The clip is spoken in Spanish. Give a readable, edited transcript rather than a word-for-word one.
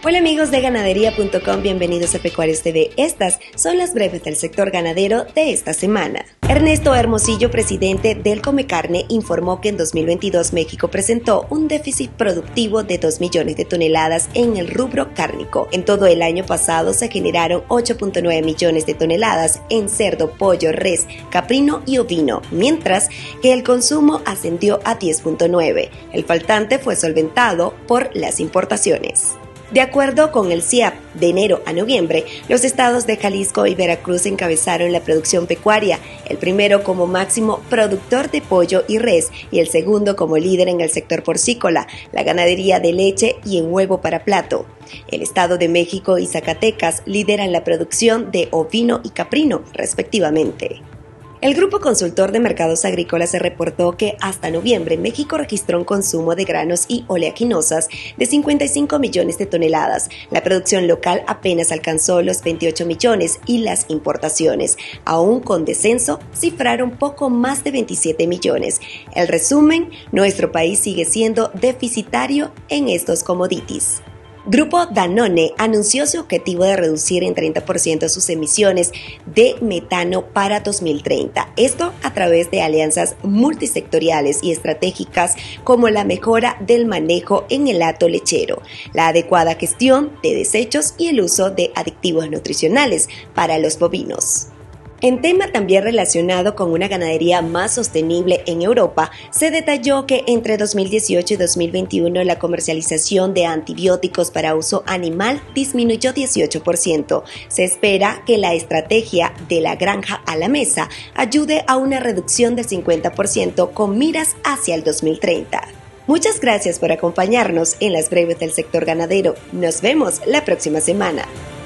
Hola amigos de ganadería.com, bienvenidos a Pecuarios TV. Estas son las breves del sector ganadero de esta semana. Ernesto Hermosillo, presidente del Comecarne, informó que en 2022 México presentó un déficit productivo de 2 millones de toneladas en el rubro cárnico. En todo el año pasado se generaron 8.9 millones de toneladas en cerdo, pollo, res, caprino y ovino, mientras que el consumo ascendió a 10.9. El faltante fue solventado por las importaciones. De acuerdo con el CIAP, de enero a noviembre, los estados de Jalisco y Veracruz encabezaron la producción pecuaria, el primero como máximo productor de pollo y res y el segundo como líder en el sector porcícola, la ganadería de leche y en huevo para plato. El Estado de México y Zacatecas lideran la producción de ovino y caprino, respectivamente. El Grupo Consultor de Mercados Agrícolas se reportó que hasta noviembre México registró un consumo de granos y oleaginosas de 55 millones de toneladas. La producción local apenas alcanzó los 28 millones y las importaciones, aún con descenso, cifraron poco más de 27 millones. El resumen, nuestro país sigue siendo deficitario en estos commodities. Grupo Danone anunció su objetivo de reducir en 30% sus emisiones de metano para 2030. Esto a través de alianzas multisectoriales y estratégicas como la mejora del manejo en el hato lechero, la adecuada gestión de desechos y el uso de aditivos nutricionales para los bovinos. En tema también relacionado con una ganadería más sostenible en Europa, se detalló que entre 2018 y 2021 la comercialización de antibióticos para uso animal disminuyó 18%. Se espera que la estrategia de la granja a la mesa ayude a una reducción del 50% con miras hacia el 2030. Muchas gracias por acompañarnos en las breves del sector ganadero. Nos vemos la próxima semana.